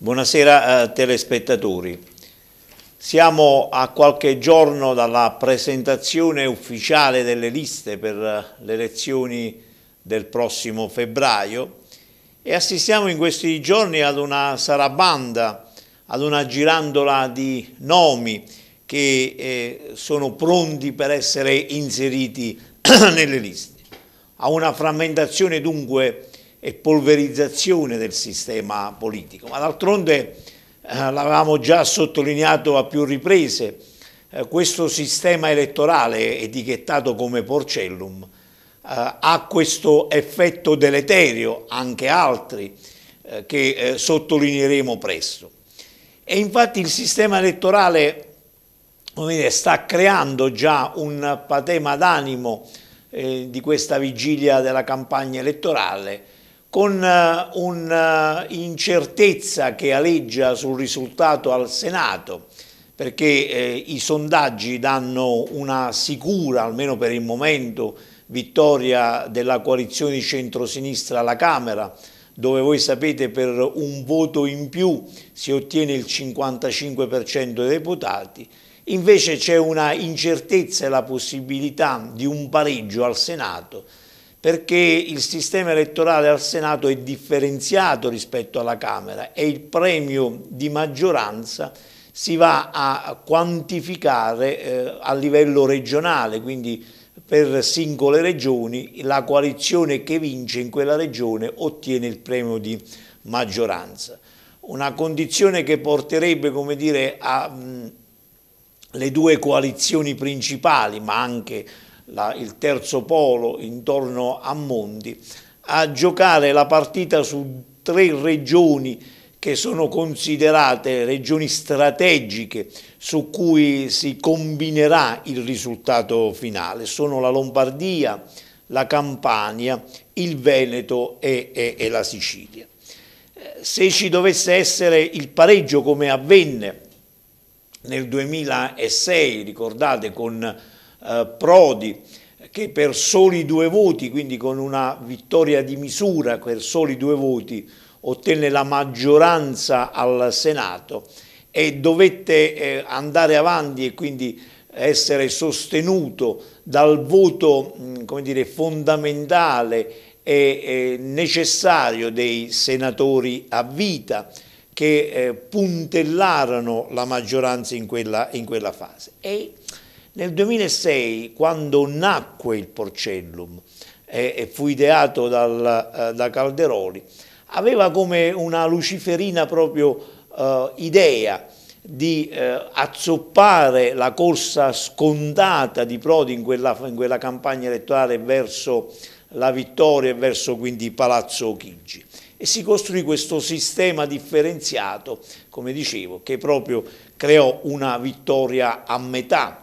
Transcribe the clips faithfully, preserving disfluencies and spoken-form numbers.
Buonasera eh, telespettatori. Siamo a qualche giorno dalla presentazione ufficiale delle liste per le elezioni del prossimo febbraio e assistiamo in questi giorni ad una sarabanda, ad una girandola di nomi che eh, sono pronti per essere inseriti nelle liste, a una frammentazione dunque e polverizzazione del sistema politico, ma d'altronde eh, l'avevamo già sottolineato a più riprese, eh, questo sistema elettorale etichettato come Porcellum eh, ha questo effetto deleterio, anche altri eh, che eh, sottolineeremo presto. E infatti il sistema elettorale, come dire, sta creando già un patema d'animo eh, di questa vigilia della campagna elettorale, con uh, un'incertezza che aleggia sul risultato al Senato, perché eh, i sondaggi danno una sicura, almeno per il momento, vittoria della coalizione di centrosinistra alla Camera, dove voi sapete per un voto in più si ottiene il cinquantacinque per cento dei deputati. Invece c'è una incertezza e la possibilità di un pareggio al Senato, perché il sistema elettorale al Senato è differenziato rispetto alla Camera e il premio di maggioranza si va a quantificare eh, a livello regionale, quindi per singole regioni la coalizione che vince in quella regione ottiene il premio di maggioranza. Una condizione che porterebbe, come dire, a mh, le due coalizioni principali, ma anche La, il terzo polo intorno a Monti, a giocare la partita su tre regioni che sono considerate regioni strategiche su cui si combinerà il risultato finale. Sono la Lombardia, la Campania, il Veneto e, e, e la Sicilia. Se ci dovesse essere il pareggio come avvenne nel duemilasei, ricordate, con Uh, Prodi, che per soli due voti, quindi con una vittoria di misura, per soli due voti ottenne la maggioranza al Senato e dovette eh, andare avanti e quindi essere sostenuto dal voto mh, come dire, fondamentale e eh, necessario dei senatori a vita che eh, puntellarono la maggioranza in quella, in quella fase. E nel duemilasei, quando nacque il Porcellum e, e fu ideato dal, uh, da Calderoli, aveva come una luciferina proprio uh, idea di uh, azzoppare la corsa scontata di Prodi in quella, in quella campagna elettorale verso la vittoria e verso quindi Palazzo Chigi. E si costruì questo sistema differenziato, come dicevo, che proprio creò una vittoria a metà.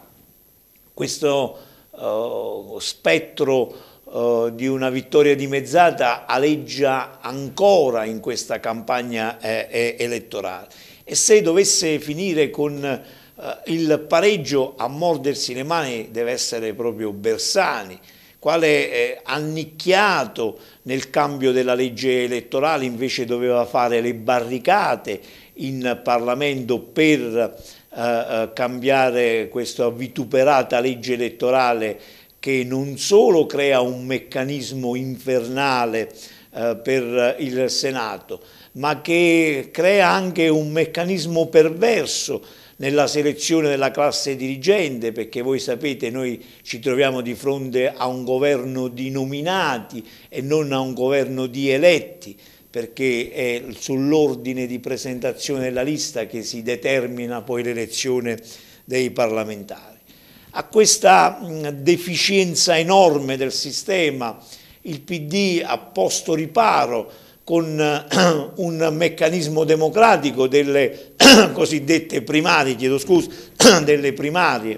Questo uh, spettro uh, di una vittoria dimezzata aleggia ancora in questa campagna eh, elettorale e se dovesse finire con uh, il pareggio a mordersi le mani deve essere proprio Bersani, quale eh, annicchiato nel cambio della legge elettorale invece doveva fare le barricate in Parlamento per Uh, cambiare questa vituperata legge elettorale che non solo crea un meccanismo infernale uh, per il Senato, ma che crea anche un meccanismo perverso nella selezione della classe dirigente, perché voi sapete noi ci troviamo di fronte a un governo di nominati e non a un governo di eletti, perché è sull'ordine di presentazione della lista che si determina poi l'elezione dei parlamentari. A questa deficienza enorme del sistema il P D ha posto riparo con un meccanismo democratico delle cosiddette primarie, chiedo scusa, delle primarie,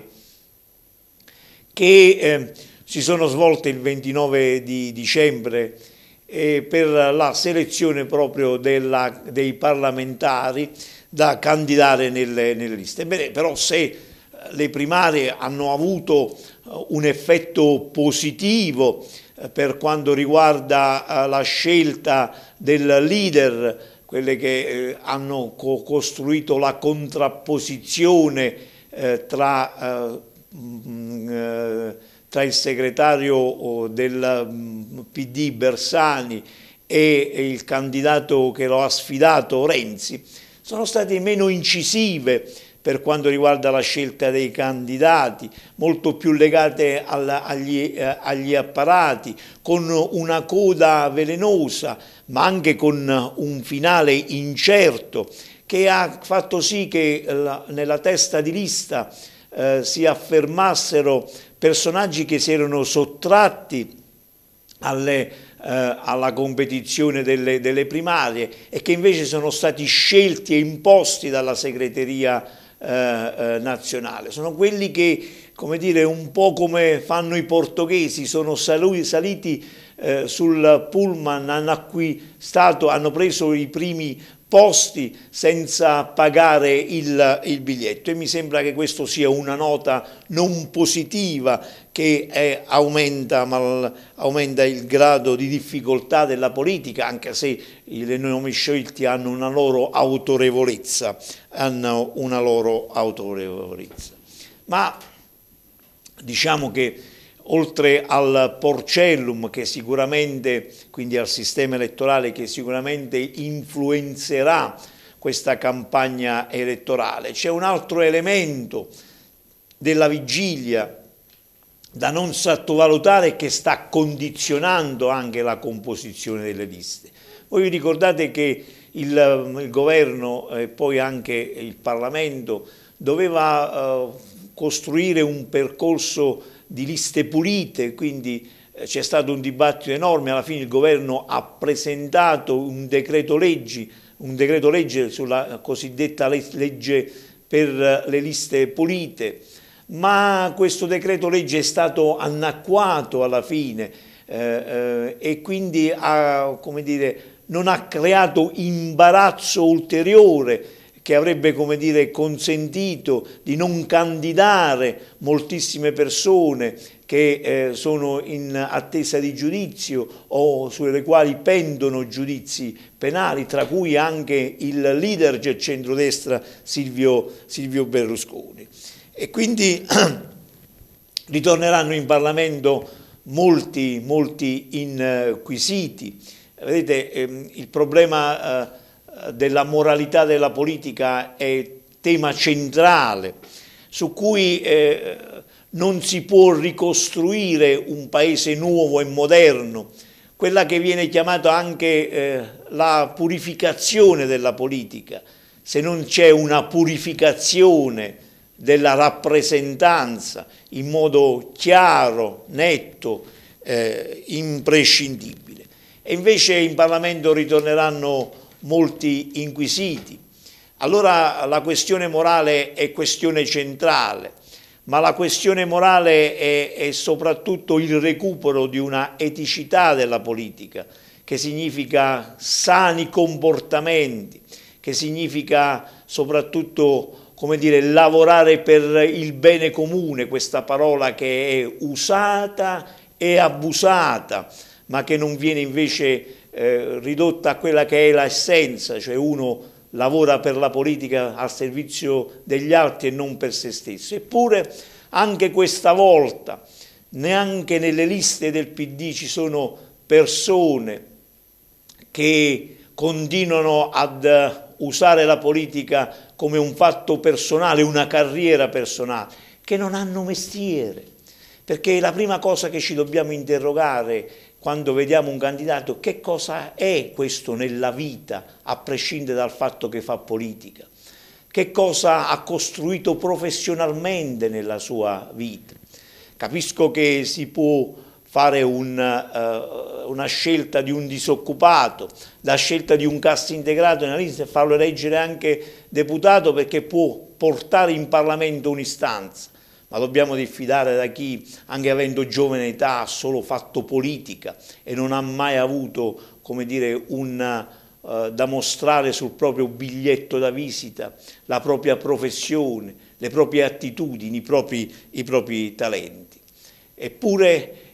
che eh, si sono svolte il ventinove di dicembre E per la selezione proprio della, dei parlamentari da candidare nelle, nelle liste. Bene, però se le primarie hanno avuto un effetto positivo per quanto riguarda la scelta del leader quelle che eh, hanno co costruito la contrapposizione eh, tra, eh, mh, eh, tra il segretario del mh, P D Bersani e, e il candidato che lo ha sfidato Renzi, sono state meno incisive per quanto riguarda la scelta dei candidati, molto più legate alla, agli, eh, agli apparati, con una coda velenosa, ma anche con un finale incerto, che ha fatto sì che la, nella testa di lista eh, si affermassero personaggi che si erano sottratti alle, eh, alla competizione delle, delle primarie e che invece sono stati scelti e imposti dalla segreteria Eh, eh, nazionale. Sono quelli che, come dire, un po' come fanno i portoghesi, sono salui, saliti eh, sul pullman, hanno acquistato, hanno preso i primi posti senza pagare il, il biglietto, e mi sembra che questo sia una nota non positiva che è, aumenta, mal, aumenta il grado di difficoltà della politica, anche se i nomi scelti hanno una loro autorevolezza, hanno una loro autorevolezza. Ma diciamo che oltre al porcellum, che sicuramente, quindi al sistema elettorale che sicuramente influenzerà questa campagna elettorale, c'è un altro elemento della vigilia da non sottovalutare, che sta condizionando anche la composizione delle liste. Voi vi ricordate che il, il governo e poi anche il Parlamento doveva eh, costruire un percorso di liste pulite, quindi eh, c'è stato un dibattito enorme, alla fine il governo ha presentato un decreto legge, un decreto legge sulla cosiddetta legge per le liste pulite, ma questo decreto legge è stato annacquato alla fine eh, eh, e quindi ha, come dire, non ha creato imbarazzo ulteriore che avrebbe, come dire, consentito di non candidare moltissime persone che eh, sono in attesa di giudizio o sulle quali pendono giudizi penali, tra cui anche il leader del centrodestra Silvio, Silvio Berlusconi. E quindi ritorneranno in Parlamento molti, molti inquisiti. Vedete, ehm, il problema eh, della moralità della politica è tema centrale, su cui eh, non si può ricostruire un paese nuovo e moderno, quella che viene chiamata anche eh, la purificazione della politica. Se non c'è una purificazione della rappresentanza in modo chiaro, netto, eh, imprescindibile. E invece in Parlamento ritorneranno molti inquisiti. Allora la questione morale è questione centrale, ma la questione morale è, è soprattutto il recupero di una eticità della politica, che significa sani comportamenti, che significa soprattutto, come dire, lavorare per il bene comune, questa parola che è usata e abusata, ma che non viene invece eh, ridotta a quella che è l'essenza, cioè uno lavora per la politica al servizio degli altri e non per se stesso. Eppure anche questa volta, neanche nelle liste del P D ci sono persone che continuano ad usare la politica come un fatto personale, una carriera personale, che non hanno mestiere. Perché la prima cosa che ci dobbiamo interrogare quando vediamo un candidato, che cosa è questo nella vita, a prescindere dal fatto che fa politica? Che cosa ha costruito professionalmente nella sua vita? Capisco che si può fare un, uh, una scelta di un disoccupato, la scelta di un cassa integrato nella lista e farlo eleggere anche deputato, perché può portare in Parlamento un'istanza, ma dobbiamo diffidare da chi, anche avendo giovane età, ha solo fatto politica e non ha mai avuto, come dire, un, uh, da mostrare sul proprio biglietto da visita la propria professione, le proprie attitudini, i propri, i propri talenti. Eppure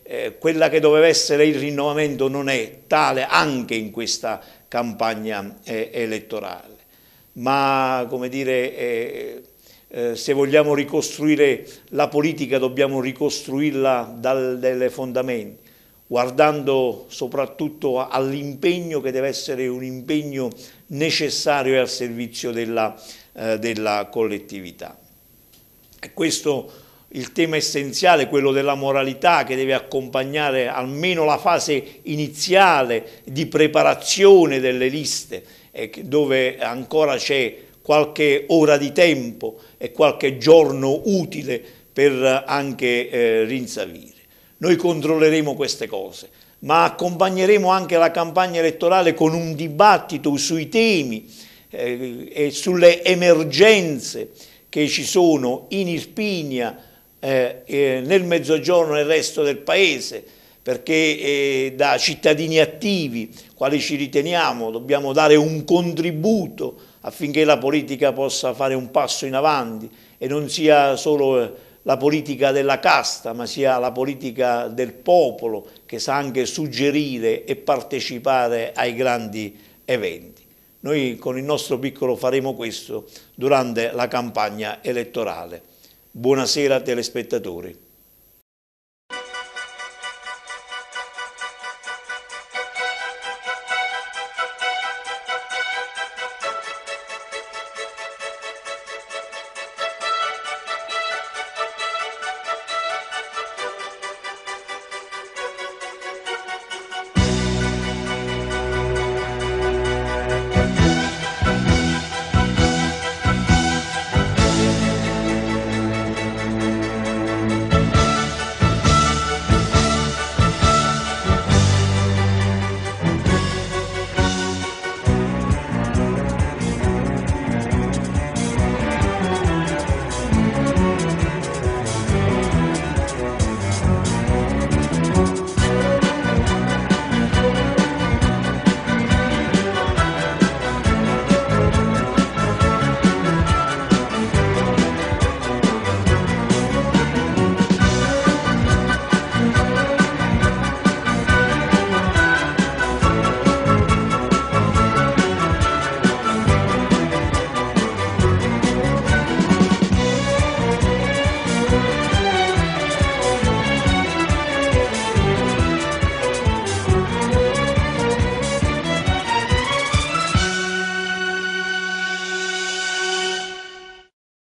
eh, quella che doveva essere il rinnovamento non è tale anche in questa campagna eh, elettorale. Ma, come dire, eh, eh, se vogliamo ricostruire la politica dobbiamo ricostruirla dalle fondamenta, guardando soprattutto all'impegno che deve essere un impegno necessario e al servizio della, eh, della collettività. E questo il tema essenziale, quello della moralità, che deve accompagnare almeno la fase iniziale di preparazione delle liste, eh, dove ancora c'è qualche ora di tempo e qualche giorno utile per anche eh, rinsavire. Noi controlleremo queste cose, ma accompagneremo anche la campagna elettorale con un dibattito sui temi eh, e sulle emergenze che ci sono in Irpinia, eh, eh, nel Mezzogiorno e nel resto del Paese, perché eh, da cittadini attivi, quali ci riteniamo, dobbiamo dare un contributo affinché la politica possa fare un passo in avanti e non sia solo eh, la politica della casta, ma sia la politica del popolo che sa anche suggerire e partecipare ai grandi eventi. Noi con il nostro piccolo faremo questo durante la campagna elettorale. Buonasera telespettatori.